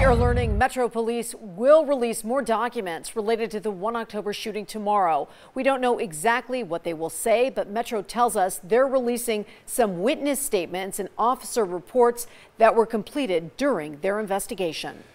We are learning Metro Police will release more documents related to the 1 October shooting tomorrow. We don't know exactly what they will say, but Metro tells us they're releasing some witness statements and officer reports that were completed during their investigation.